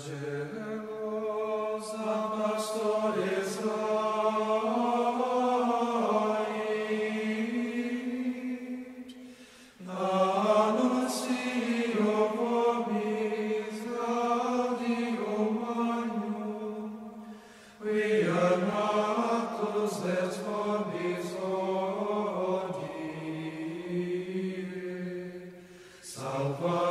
Angelos a pastores ait, annuncio vobis gaudium magnum, quia natus et vobis hodie, salva